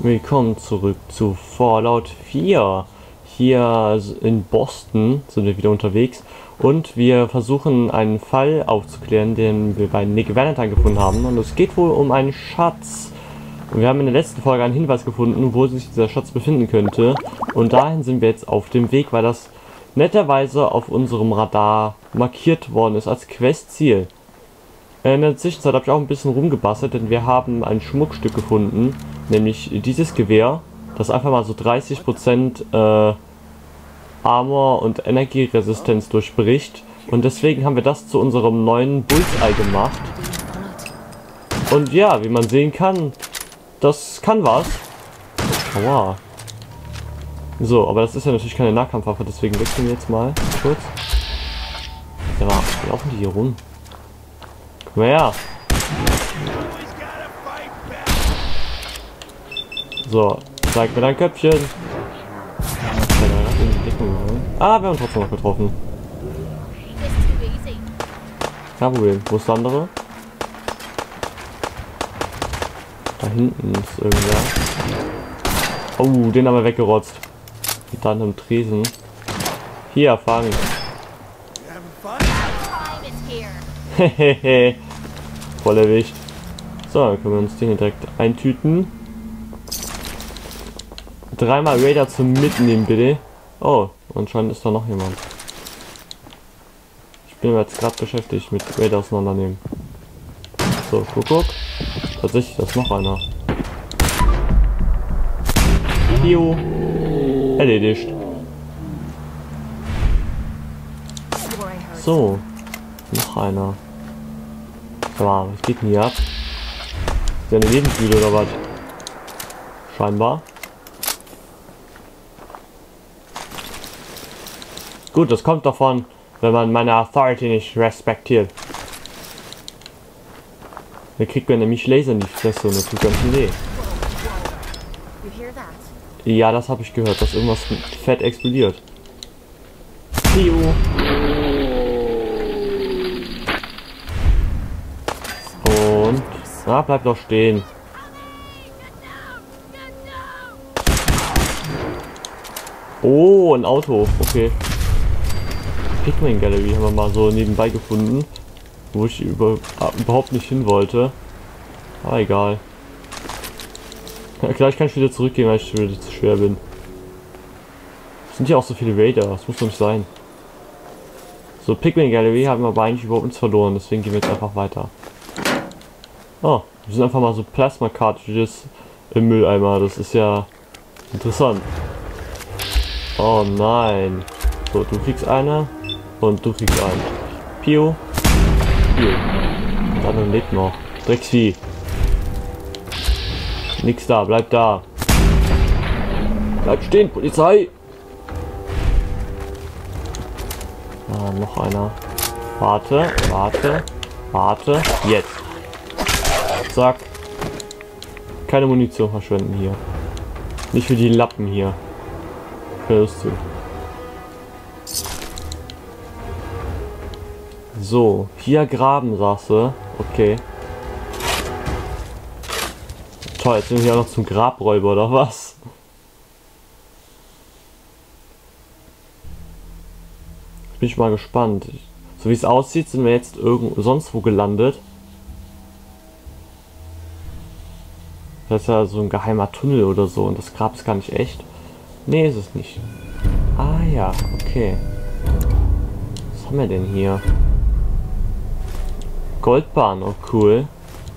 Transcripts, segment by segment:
Willkommen zurück zu Fallout 4. Hier in Boston sind wir wieder unterwegs und wir versuchen einen Fall aufzuklären, den wir bei Nick Valentine gefunden haben. Und es geht wohl um einen Schatz. Und wir haben in der letzten Folge einen Hinweis gefunden, wo sich dieser Schatz befinden könnte. Und dahin sind wir jetzt auf dem Weg, weil das netterweise auf unserem Radar markiert worden ist als Questziel. In der Zwischenzeit habe ich auch ein bisschen rumgebastelt, denn wir haben ein Schmuckstück gefunden, nämlich dieses Gewehr, das einfach mal so 30% Armor und Energieresistenz durchbricht. Und deswegen haben wir das zu unserem neuen Bullseye gemacht. Und ja, wie man sehen kann, das kann was. Aua. So, aber das ist ja natürlich keine Nahkampfwaffe, deswegen wechseln wir jetzt mal kurz. Ja, wie laufen die hier rum? Komm mal her. So, zeig mir dein Köpfchen. Ah, wir haben trotzdem noch getroffen. Kein Problem. Wo ist der andere? Da hinten ist irgendwer. Oh, den haben wir weggerotzt. Und dann im Tresen. Hier, fangen. Hehehe. Voll erwischt. So, dann können wir uns den hier direkt eintüten. Dreimal Raider zum Mitnehmen, bitte. Oh, anscheinend ist da noch jemand. Ich bin jetzt gerade beschäftigt mit Raider auseinandernehmen. So, guck. Tatsächlich, da ist noch einer. Pio. Erledigt. So. Noch einer. Wow, was geht denn hier ab? Ist der eine Lebensmüde oder was? Scheinbar. Gut, das kommt davon, wenn man meine Authority nicht respektiert. Dann kriegt man nämlich Laser in die Fresse und das tut ganz schön weh. Ja, das habe ich gehört, dass irgendwas fett explodiert. Piu. Und... na, bleib doch stehen. Oh, ein Auto. Okay. Pikmin Gallery haben wir mal so nebenbei gefunden, wo ich überhaupt nicht hin wollte. Aber egal. Ja, gleich kann ich wieder zurückgehen, weil ich wieder zu schwer bin. Es sind ja auch so viele Raider, das muss doch nicht sein. So, Pikmin Gallery haben wir aber eigentlich überhaupt nichts verloren, deswegen gehen wir jetzt einfach weiter. Oh, wir sind einfach mal so Plasma Cartridges im Mülleimer, das ist ja interessant. Oh nein. So, du kriegst eine. Und du kriegst einen. Pio. Pio. Und der andere lebt noch. Drecksvieh. Nix da, bleib da. Bleib stehen, Polizei! Ah, noch einer. Warte, warte, warte. Jetzt. Zack. Keine Munition verschwenden hier. Nicht für die Lappen hier. Hörst du. So, hier graben, sagst du. Okay. Toll, jetzt sind wir hier auch noch zum Grabräuber, oder was? Jetzt bin ich mal gespannt. So wie es aussieht, sind wir jetzt irgendwo sonst wo gelandet. Das ist ja so ein geheimer Tunnel oder so und das Grab ist gar nicht echt. Nee, ist es nicht. Ah ja, okay. Was haben wir denn hier? Goldbahn, oh cool.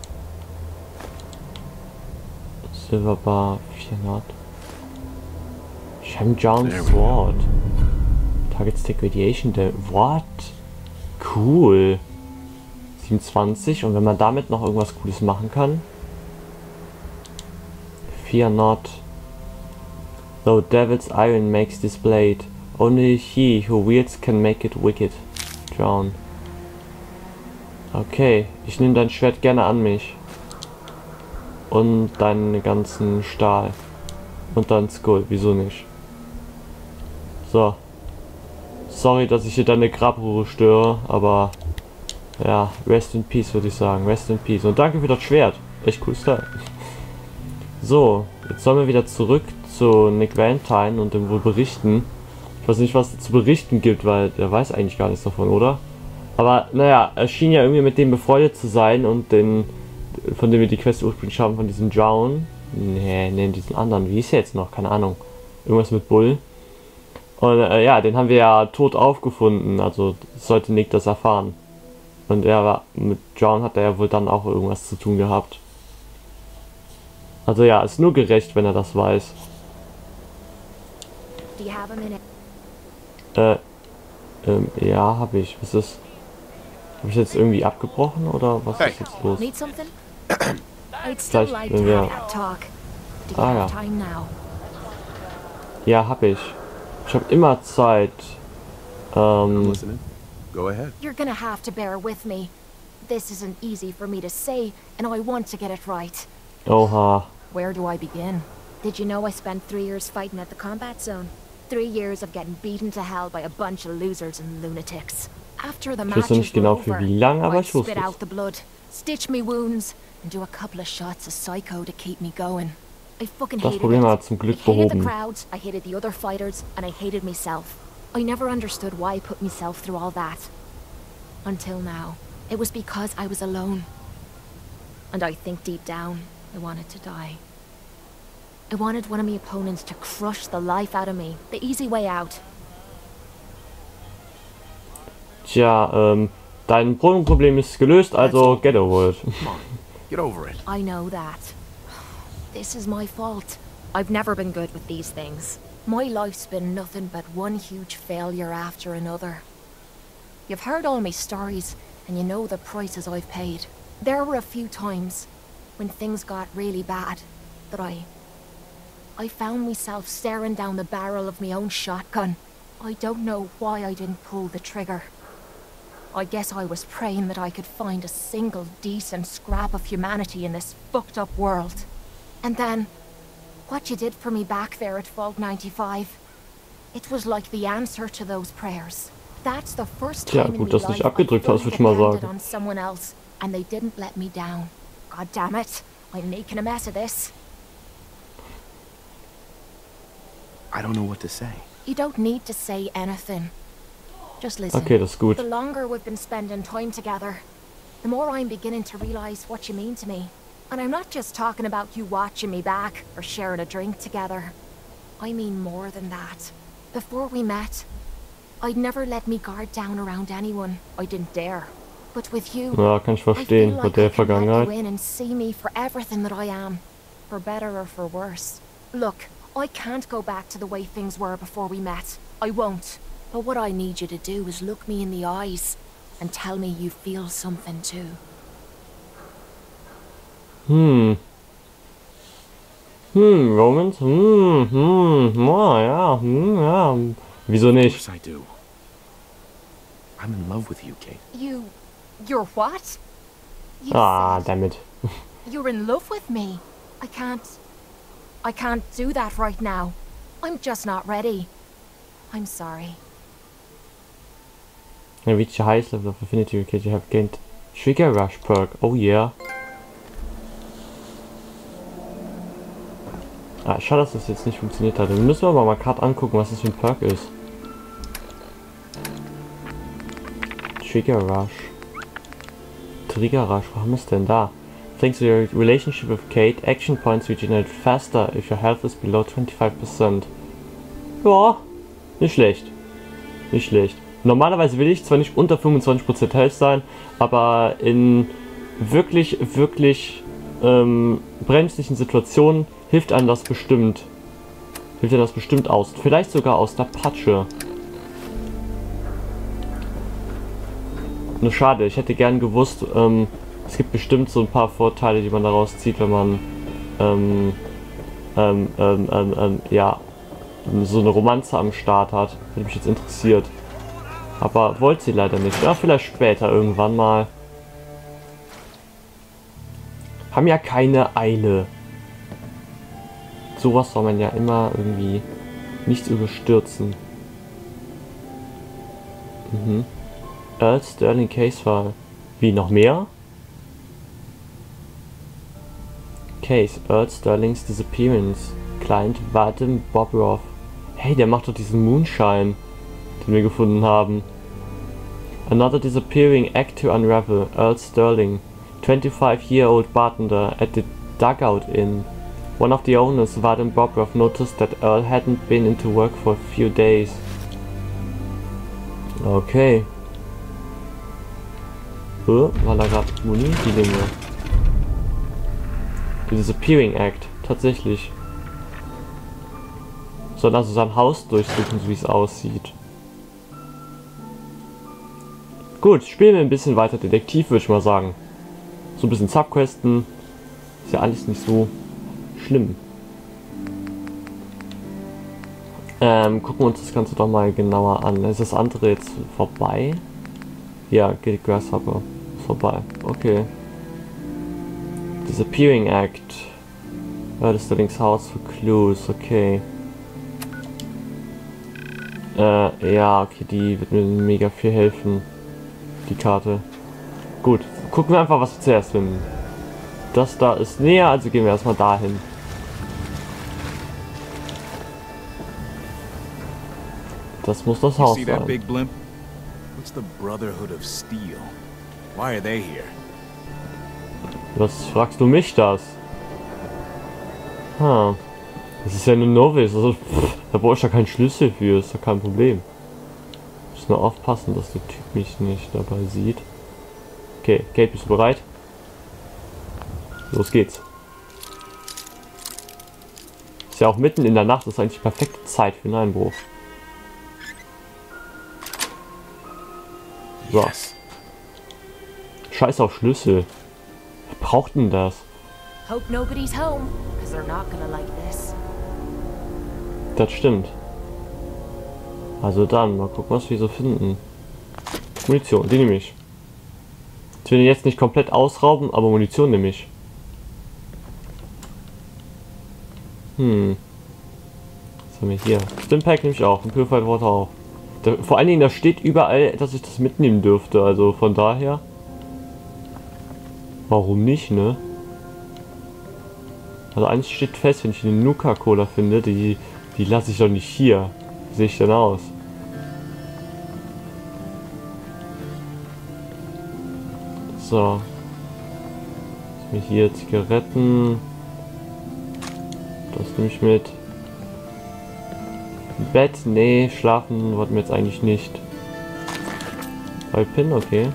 Silverbar 400. Shamjan Sword. Target Stick Radiation, der. What? Cool. 27 und wenn man damit noch irgendwas Cooles machen kann. 400. Though Devil's Iron makes this blade, only he who wields can make it wicked. Drown. Okay, ich nehme dein Schwert gerne an mich. Und deinen ganzen Stahl. Und dein Skull, wieso nicht? So. Sorry, dass ich hier deine Grabruhe störe, aber... ja, rest in peace würde ich sagen. Rest in peace. Und danke für das Schwert. Echt cooles Teil. So, jetzt sollen wir wieder zurück zu Nick Valentine und dem wohl berichten. Ich weiß nicht, was es zu berichten gibt, weil der weiß eigentlich gar nichts davon, oder? Aber naja, er schien ja irgendwie mit dem befreundet zu sein und den, von dem wir die Quest ursprünglich haben, von diesem John. Nee, diesen anderen. Wie ist er jetzt noch? Keine Ahnung. Irgendwas mit Bull. Und ja, den haben wir ja tot aufgefunden. Also sollte Nick das erfahren. Und mit John hat er ja wohl dann auch irgendwas zu tun gehabt. Also ja, ist nur gerecht, wenn er das weiß. Ja, habe ich. Was ist? Habe ich jetzt irgendwie abgebrochen oder was ist jetzt los? Vielleicht, wenn wir... Ah ja. Ja, habe ich. Ich habe immer Zeit. Go ahead. You're gonna have to bear with me. This isn't easy for me to say, and I want to get it right. Oha. Where do I begin? Did you know I spent 3 years fighting at the combat zone? 3 years of getting beaten to hell by a bunch of losers and lunatics. After the matches nicht genau für wie lang, aber I'd ich wusste spit es. out the blood, stitch me wounds, and do a couple of shots of Psycho to keep me going. I fucking Das hated Problem it. hat zum Glück I hated the behoben. crowds, I hated the other fighters, and I hated myself. I never understood why I put myself through all that. Until now. It was because I was alone. And I think deep down, I wanted to die. I wanted one of my opponents to crush the life out of me. The easy way out. Tja, dein Problem ist gelöst, also get over it. Come on, get over it. I know that. This is my fault. I've never been good with these things. My life's been nothing but one huge failure after another. You've heard all my stories, and you know the prices I've paid. There were a few times, when things got really bad, that I found myself staring down the barrel of my own shotgun. I don't know why I didn't pull the trigger. I guess I was praying that I could find a single decent scrap of humanity in this fucked up world. And then, what you did for me back there at Vault 95, it was like the answer to those prayers. That's the first Tja, time in gut, my dass du life nicht I abgedrückt hast, fully würde ich mal depended sagen. on someone else, and they didn't let me down. God damn it, I'm making a mess of this. I don't know what to say. You don't need to say anything. Just listen. Okay, das ist gut. The longer we've been spending time together, the more I'm beginning to realize what you mean to me. And I'm not just talking about you watching me back or sharing a drink together. I mean more than that. Before we met, I'd never let me guard down around anyone. I didn't dare. But with you, Ja, kann ich I feel verstehen, bei like der I can let Vergangenheit. you in and see me for everything that I am. For better or for worse. Look, I can't go back to the way things were before we met. I won't. But what I need you to do is look me in the eyes and tell me you feel something too. Romans? Ja. Wieso Of nicht? course I do. I'm in love with you, Kate. You're what? You Ah, said damit. you're in love with me. I can't do that right now. I'm just not ready. I'm sorry. Ja, reach the highest level of affinity you have gained. Trigger Rush perk. Oh yeah. Ah, schade, dass das jetzt nicht funktioniert hat. Dann müssen wir aber mal gerade angucken, was das für ein Perk ist. Trigger Rush. Trigger Rush, wo haben wir es denn da? Thanks to your relationship with Kate, action points regenerate faster if your health is below 25%. Ja, nicht schlecht. Nicht schlecht. Normalerweise will ich zwar nicht unter 25% Health sein, aber in wirklich brenzlichen Situationen hilft einem das bestimmt. Hilft dir das bestimmt aus. Vielleicht sogar aus der Patsche. Nur schade, ich hätte gern gewusst, es gibt bestimmt so ein paar Vorteile, die man daraus zieht, wenn man ja, so eine Romanze am Start hat. Hätte mich jetzt interessiert. Aber wollte sie leider nicht. Ja, vielleicht später irgendwann mal. Haben ja keine Eile. Sowas soll man ja immer irgendwie nichts überstürzen. Earl Sterling Case File. Wie, noch mehr? case, Earl Sterling's disappearance. Client Vadim Bobrov. Hey, der macht doch diesen Moonshine, den wir gefunden haben. Another disappearing act to unravel. Earl Sterling, 25-year-old bartender at the Dugout Inn. One of the owners, Vadim Bobrov, noticed that Earl hadn't been into work for a few days. Okay. War da gerade Muni? Die Dinge. The Disappearing Act. Tatsächlich. Sollen also sein Haus durchsuchen, so wie es aussieht. Gut, spielen wir ein bisschen weiter Detektiv, würde ich mal sagen. So ein bisschen Subquesten. Ist ja alles nicht so schlimm. Gucken wir uns das Ganze doch mal genauer an. Ist das andere jetzt vorbei? Ja, geht Grasshopper. Vorbei. Okay. Disappearing Act. Ja, das ist allerdings Haus für Clues. Okay. Ja, okay, die wird mir mega viel helfen. Die Karte. Gut, gucken wir einfach, was wir zuerst finden. Das da ist näher, also gehen wir erstmal dahin. Das muss das Haus sein. Big blimp? What's the Brotherhood of Steel? Why are they here? Was fragst du mich das? Ha. Das ist ja eine Novice, also da brauche ich ja keinen Schlüssel für, ist ja kein Problem. Ich muss nur aufpassen, dass der Typ mich nicht dabei sieht. Okay, Kate, bist du bereit? Los geht's. Ist ja auch mitten in der Nacht, ist eigentlich die perfekte Zeit für einen Einbruch. So. Yes. Scheiß auf Schlüssel. Wer braucht denn das? Hope nobody's home, because they're not gonna like this. Das stimmt. Also dann, mal gucken, was wir so finden. Munition, die nehme ich. Ich will den jetzt nicht komplett ausrauben, aber Munition nehme ich. Was haben wir hier? Stimpack nehme ich auch, ein Purified Water auch. Vor allen Dingen, da steht überall, dass ich das mitnehmen dürfte, also von daher. Warum nicht, ne? Also eins steht fest, wenn ich eine Nuka-Cola finde, die lasse ich doch nicht hier. Wie sehe ich denn aus? So. Jetzt mir hier Zigaretten. Das nehme ich mit. Bett? Nee, schlafen wollten wir jetzt eigentlich nicht. Pin, okay.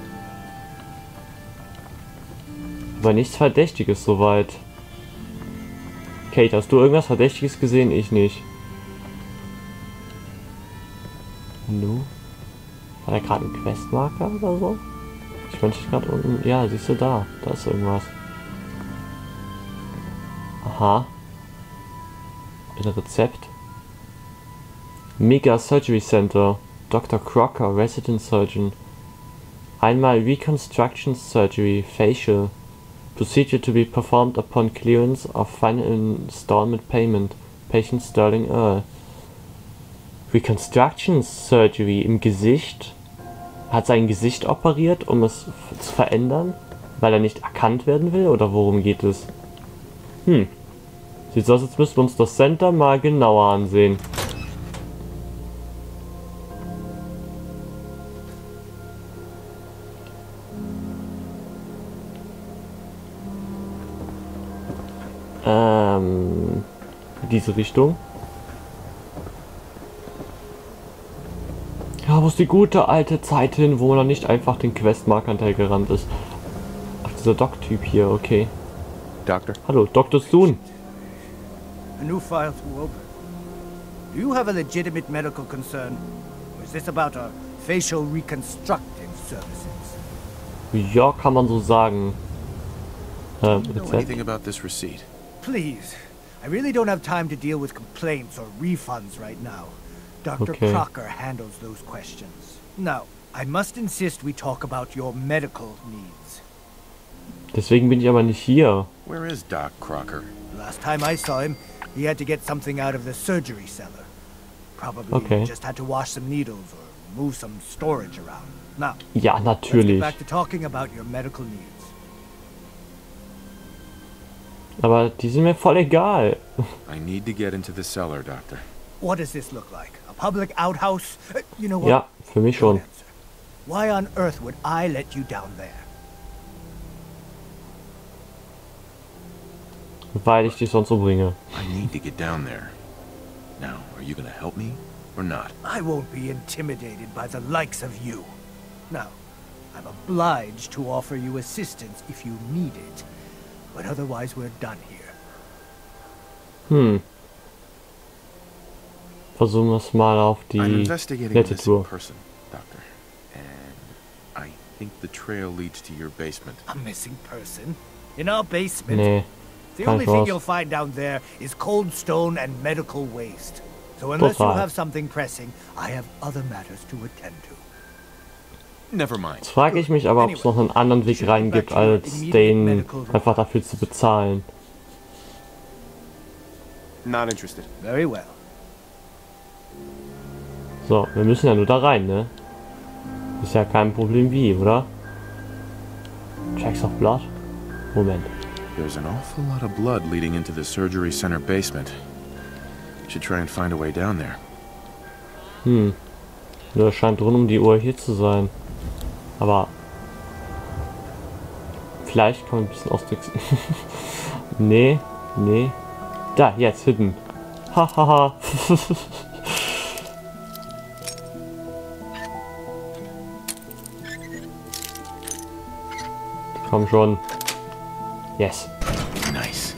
Aber nichts Verdächtiges soweit. Kate, hast du irgendwas Verdächtiges gesehen? Ich nicht. Hallo? War da gerade ein Questmarker oder so? Ich meine, gerade unten. Ja, siehst du da. Da ist irgendwas. Aha. Ein Rezept. Mega Surgery Center. Dr. Crocker, Resident Surgeon. Einmal Reconstruction Surgery, Facial. Procedure to be performed upon clearance of final installment payment. Patient Sterling Earl. Reconstruction Surgery im Gesicht. Hat sein Gesicht operiert, um es zu verändern, weil er nicht erkannt werden will, oder worum geht es? Sieht so aus, als müssten wir uns das Center mal genauer ansehen. Diese Richtung. Ja, wo ist die gute alte Zeit hin, wo man dann nicht einfach den Questmarker hinterhergerannt ist? Ach, dieser Doc-Typ hier, okay. Doctor? Hallo, Dr. Soon. A new file to open. Do you have a legitimate medical concern? Or is this about our facial reconstructive services? Ja, kann man so sagen. Do you know anything about this receipt? Please, I really don't have time to deal with complaints or refunds right now. Dr. Okay. Crocker handles those questions. Now, I must insist we talk about your medical needs. Deswegen bin ich aber nicht hier. Where is Doc Crocker? Last time I saw him, he had to get something out of the surgery cellar. Probably Okay. just had to wash some needles or move some storage around. Now, Ja, let's get natürlich. back to talking about your medical needs. Aber die sind mir voll egal. I need to get into the cellar, Doctor. What does this look like? A public outhouse? You know what? Ja, für mich Don't schon. answer. Why on earth would I let you down there? Weil ich dich sonst umbringe. I need to get down there. Now, are you gonna help me or not? I won't be intimidated by the likes of you. Now, I'm obliged to offer you assistance if you need it. But otherwise, we're done here. Versuchen wir es mal auf I'm die investigating a nette missing Tour. person, Doctor. And I think the trail leads to your basement. A missing person? In our basement? Nee, The kein only thing Spaß. you'll find down there is cold stone and medical waste. So unless you Total. have something pressing, I have other matters to attend to. Never mind. Jetzt frage ich mich aber, ob es noch einen anderen Weg rein gibt, als den einfach dafür zu bezahlen. Not interested. Very well. So, wir müssen ja nur da rein, ne? Ist ja kein Problem wie, oder? Checks of Blood? Moment. There's an awful lot of blood leading into the surgery center basement. Should try and find a way down there. Ja, scheint rund um die Uhr hier zu sein. Aber vielleicht kann man ein bisschen austricksen. Nee, nee. Da, jetzt, hidden. Hahaha. Komm schon. Yes. Nice.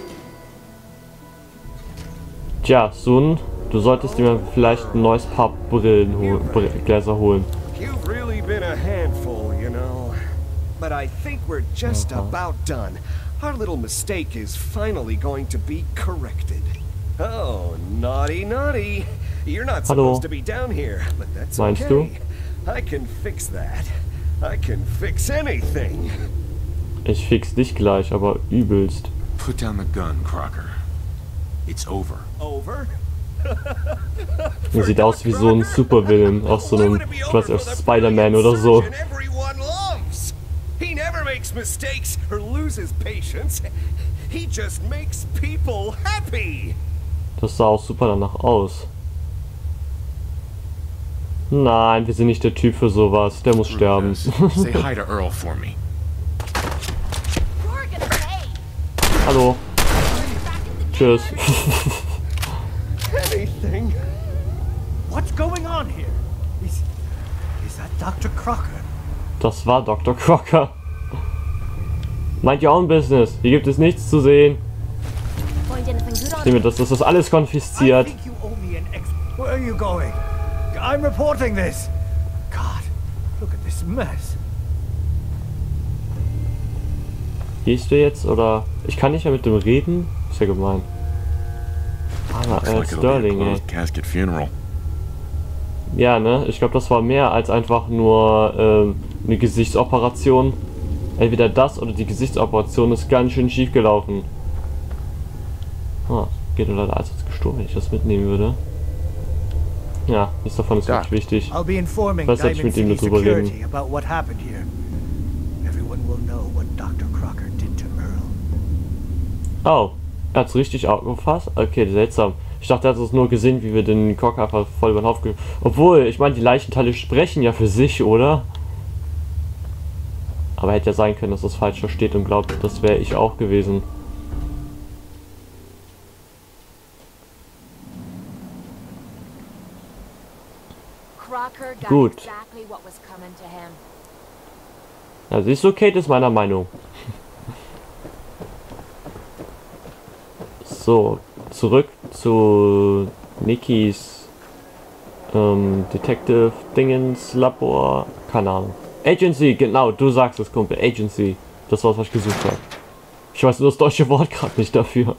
Tja, Sun, du solltest dir vielleicht ein neues Paar Gläser holen. You've really been a handful, you know. But I think we're just about done. Our little mistake is finally going to be corrected. Oh, naughty, naughty. You're not Hallo. supposed to be down here, but that's Meinst okay. du? I can fix that. I can fix anything. Ich fix dich gleich, aber übelst. Put down the gun, Crocker. It's over. Over? Er sieht aus wie so ein Supervillain aus so einem, ich weiß nicht, aus Spider-Man oder so. Everyone loves. He never makes mistakes or loses patience. He just makes people happy. Das sah auch super danach aus. Nein, wir sind nicht der Typ für sowas. Der muss sterben. Say hi to Earl for me. You're gonna pay. Hallo. Tschüss. Anything. What's going on here? Is that Dr. Crocker? Das war Dr. Crocker. Meint ihr own business. Hier gibt es nichts zu sehen. Find anything good on Sehen wir, das ist alles I konfisziert. think you owe me an ex. Where are you going? I'm reporting this. God, look at this mess. Gehst du jetzt oder? Ich kann nicht mehr mit dem reden. Ist ja gemein. Aber Looks like it'll be a Sterling, ey. closed casket funeral. Ja, ne? Ich glaube, das war mehr als einfach nur eine Gesichtsoperation. Entweder das oder die Gesichtsoperation ist ganz schön schief gelaufen. Geht er leider als gestorben, wenn ich das mitnehmen würde. Ja, nichts davon ist wirklich wichtig. I'll be informing Was soll ich Diamond mit ihm City darüber reden? Security about what happened here. Everyone will know what Dr. Crocker did to Earl. Oh, er hat's richtig aufgefasst? Okay, seltsam. Ich dachte, er hat es nur gesehen, wie wir den Crocker einfach voll über den Haufen. Obwohl, ich meine, die Leichenteile sprechen ja für sich, oder? Aber hätte ja sein können, dass das falsch versteht und glaubt, das wäre ich auch gewesen. Crocker got Gut. exactly what was coming to him. Ja, siehst du, Kate ist meiner Meinung. So, zurück zu Nikis Detective Dingens Labor. Keine Ahnung. Agency, genau, du sagst es, Kumpel. Agency. Das war, was ich gesucht habe. Ich weiß nur das deutsche Wort gerade nicht dafür.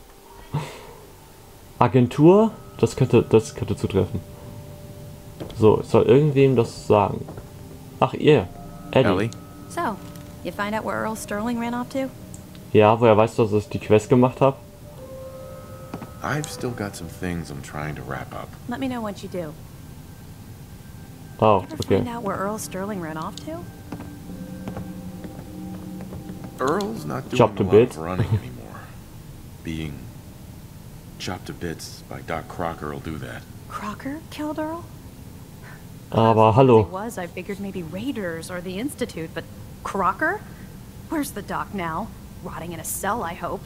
Agentur? Das könnte zutreffen. So, ich soll irgendwem das sagen. Ach, ihr. Ellie? So, you find out where Earl Sterling ran off to? Ja, woher weißt du, dass ich die Quest gemacht habe? I've still got some things I'm trying to wrap up. Let me know once you do. Oh, Ever okay. find out where Earl Sterling ran off to? Earl's not doing Chopped a a lot bit. of running anymore. being chopped to bits by Doc Crocker will do that. Crocker killed Earl? Aber If hallo. it was, I figured maybe Raiders or the Institute, but Crocker? Where's the doc now? Rotting in a cell, I hope.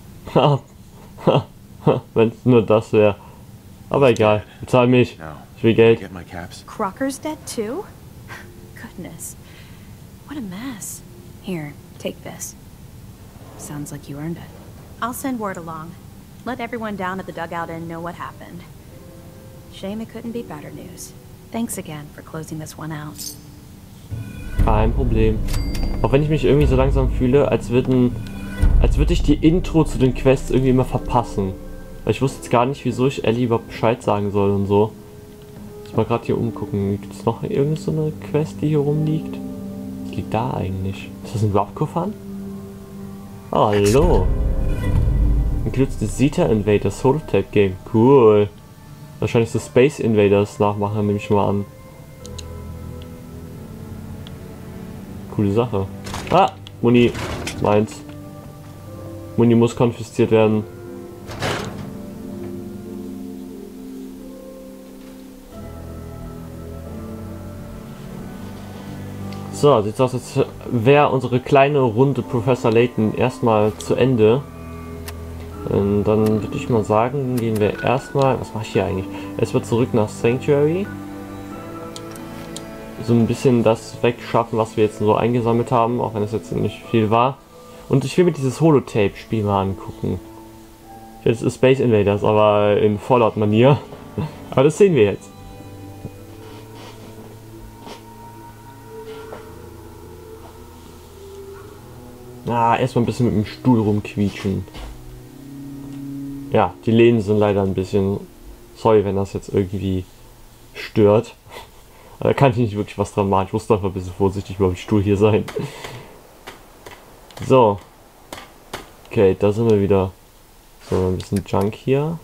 Wenn's nur das wäre. Aber egal. Bezahl mich. Now, Ich will Geld. get my caps. Crocker's dead too? Goodness. What a mess. Here, take this. Sounds like you earned it. I'll send word along. Let everyone down at the Dugout Inn know what happened. Shame it couldn't be better news. Thanks again for closing this one out. Kein Problem. Auch wenn ich mich irgendwie so langsam fühle, als würde ich die Intro zu den Quests irgendwie immer verpassen. Weil ich wusste jetzt gar nicht, wieso ich Ellie überhaupt Bescheid sagen soll und so. Muss mal gerade hier umgucken. Gibt es noch irgendeine so eine Quest, die hier rumliegt? Was liegt da eigentlich? Ist das ein Robkofan? Oh, hallo. Includes the Zeta Invaders Holotape Game. Cool. Wahrscheinlich so Space Invaders nachmachen, nehme ich mal an. Coole Sache. Ah, Muni. Meins. Muni muss konfisziert werden. So, sieht's aus, als wäre unsere kleine Runde Professor Layton erstmal zu Ende. Und dann würde ich mal sagen, gehen wir erstmal, was mache ich hier eigentlich? Erstmal zurück nach Sanctuary. So ein bisschen das wegschaffen, was wir jetzt so eingesammelt haben, auch wenn es jetzt nicht viel war. Und ich will mir dieses Holotape-Spiel mal angucken. Jetzt ist Space Invaders, aber in Fallout-Manier. Aber das sehen wir jetzt. Erstmal ein bisschen mit dem Stuhl rumquietschen. Ja, die Lehnen sind leider ein bisschen... Sorry, wenn das jetzt irgendwie stört. Da kann ich nicht wirklich was dran machen. Ich musste einfach ein bisschen vorsichtig beim Stuhl hier sein. So. Okay, da sind wir wieder. So, ein bisschen Junk hier.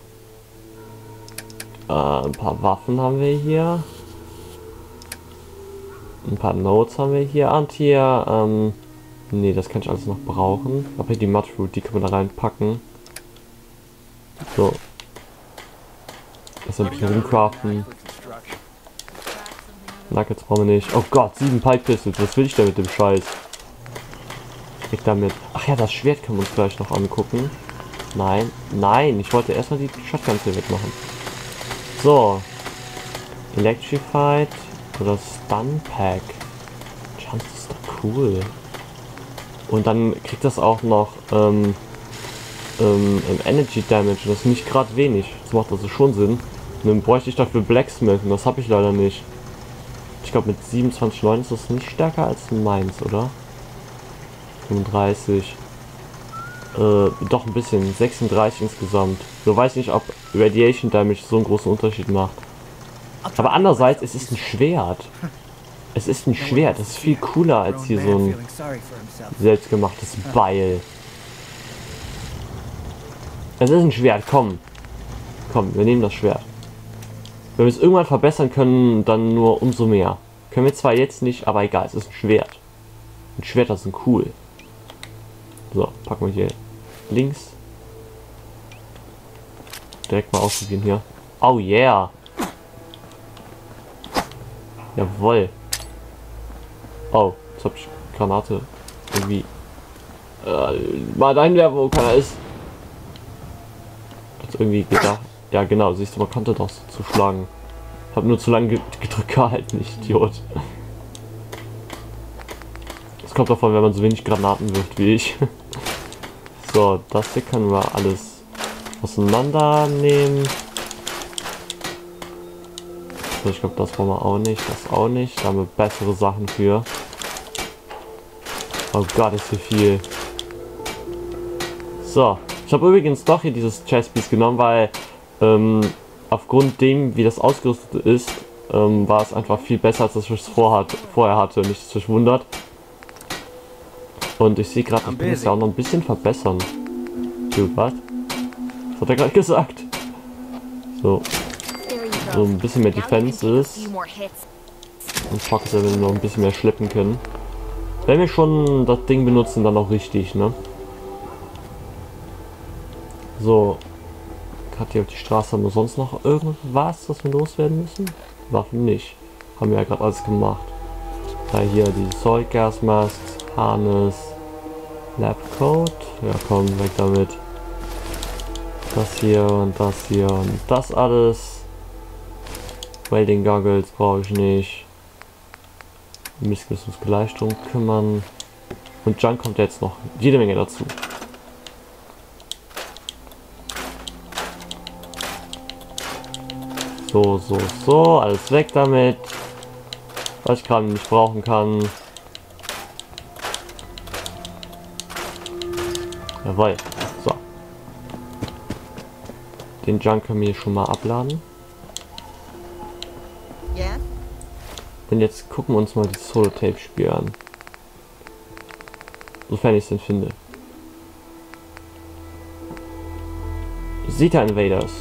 Ein paar Waffen haben wir hier. Ein paar Notes haben wir hier. Und hier, nee, das kann ich alles noch brauchen. Aber hier die Mudfruit, die können wir da reinpacken. So. Das ein bisschen rumcraften. Nuggets brauchen wir nicht. Oh Gott, 7 Pike Pistols. Was will ich da mit dem Scheiß? Ich damit. Ach ja, das Schwert können wir uns gleich noch angucken. Nein, nein, ich wollte erstmal die Shotguns hier wegmachen. So. Electrified oder Stun Pack. Chance ist doch cool. Und dann kriegt das auch noch Energy Damage. Das ist nicht gerade wenig. Das macht also schon Sinn. Und dann bräuchte ich dafür Blacksmith und das habe ich leider nicht. Ich glaube mit 27,9 ist das nicht stärker als meins, oder? 35. Doch ein bisschen. 36 insgesamt. So weiß nicht, ob Radiation Damage so einen großen Unterschied macht. Aber andererseits, es ist ein Schwert. Es ist ein Schwert. Das ist viel cooler als hier so ein selbstgemachtes Beil. Es ist ein Schwert. Komm. Komm, wir nehmen das Schwert. Wenn wir es irgendwann verbessern können, dann nur umso mehr. Können wir zwar jetzt nicht, aber egal, es ist ein Schwert. Und Schwerter sind cool. So, packen wir hier links. Direkt mal ausprobieren hier. Oh yeah! Jawoll. Oh, jetzt hab ich Granate irgendwie mal reinwerfen, wo keiner ist. Hat's irgendwie gedacht. Ja genau, siehst du, man konnte doch so zuschlagen. Hab nur zu lange gedrückt gehalten, ich Idiot. Das kommt davon, wenn man so wenig Granaten wirft wie ich. So, das hier können wir alles auseinandernehmen. So, ich glaube, das brauchen wir auch nicht, das auch nicht. Da haben wir bessere Sachen für. Oh Gott, ist hier viel. So, ich habe übrigens doch hier dieses Chestpiece genommen, weil aufgrund dem, wie das ausgerüstet ist, war es einfach viel besser, als ich es vorher hatte. Nicht, dass es mich wundert. Und ich sehe gerade, ich kann es ja auch noch ein bisschen verbessern. Dude, was? Was hat er gerade gesagt? So. So ein bisschen mehr Defenses. Und Fox, wenn wir noch ein bisschen mehr schleppen können. Wenn wir schon das Ding benutzen, dann auch richtig, ne? So. Gerade hier auf die Straße haben wir sonst noch irgendwas, was wir loswerden müssen? Waffen nicht. Haben wir ja gerade alles gemacht. Da hier die Soy-Gas-Mask, Harness, Labcoat. Ja komm, weg damit. Das hier und das alles. Welding Goggles brauche ich nicht. Wir müssen uns gleich drum kümmern. Und Junk kommt jetzt noch jede Menge dazu. So, alles weg damit. Was ich gerade nicht brauchen kann. Jawohl. So. Den Junk können wir schon mal abladen. Und jetzt gucken wir uns mal die Solo-Tape-Spiele an. Sofern ich es denn finde. Zeta Invaders.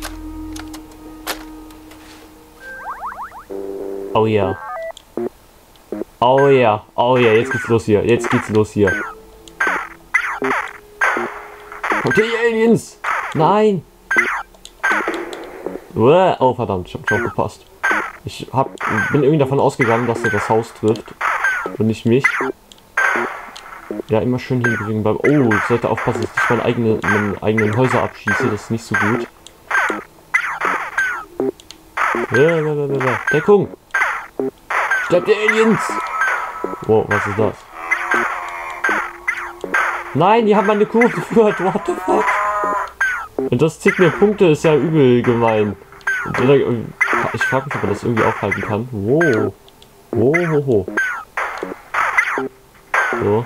Oh ja. Oh ja. Oh ja, jetzt geht's los hier. Jetzt geht's los hier. Okay, Aliens! Nein! Oh verdammt, ich hab schon gepasst. Bin irgendwie davon ausgegangen, dass er das Haus trifft. Und nicht mich. Ja, immer schön hier bewegen bleiben. Oh, ich sollte aufpassen, dass ich meine eigenen Häuser abschieße. Das ist nicht so gut. Deckung! Sterbt die Aliens! Wow, was ist das? Nein, die haben meine Kurve geführt. What the fuck? Und das zieht mir Punkte, ist ja übel gemein. Ich frage mich, ob man das irgendwie aufhalten kann. Wow. Wow. So.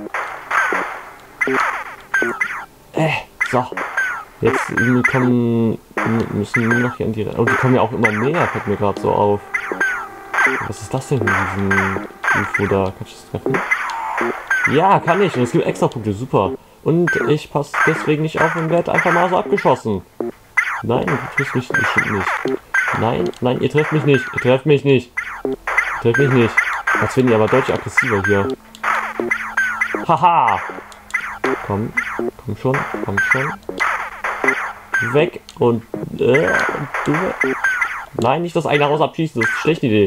So. Jetzt müssen wir noch hier an die... Und die kommen ja auch immer näher, fällt mir gerade so auf. Was ist das denn mit diesem UFO da? Kann ich das treffen? Ja, kann ich. Und es gibt extra Punkte. Super. Und ich passe deswegen nicht auf und werde einfach mal so abgeschossen. Nein, du triffst mich bestimmt nicht. Nein, ihr trefft mich nicht. Ihr trefft mich nicht. Trefft mich nicht. Jetzt werden die aber deutlich aggressiver hier. Haha. Komm schon. Weg und du weg. Nein, nicht das eigene Haus abschießen, das ist eine schlechte Idee.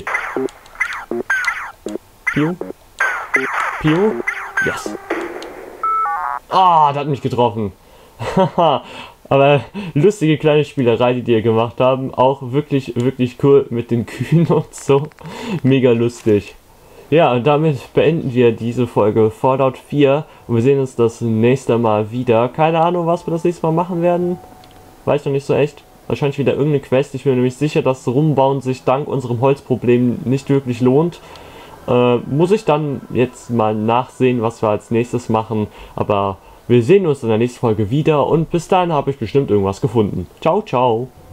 Piu. Yes. Ah, der hat mich getroffen. Aber lustige kleine Spielerei, die ihr gemacht haben. Auch wirklich cool mit den Kühen und so. Mega lustig. Ja, und damit beenden wir diese Folge Fallout 4. Und wir sehen uns das nächste Mal wieder. Keine Ahnung, was wir das nächste Mal machen werden. Weiß noch nicht so echt. Wahrscheinlich wieder irgendeine Quest. Ich bin mir nämlich sicher, dass Rumbauen sich dank unserem Holzproblem nicht wirklich lohnt. Muss ich dann jetzt mal nachsehen, was wir als nächstes machen. Aber wir sehen uns in der nächsten Folge wieder. Und bis dahin habe ich bestimmt irgendwas gefunden. Ciao, ciao.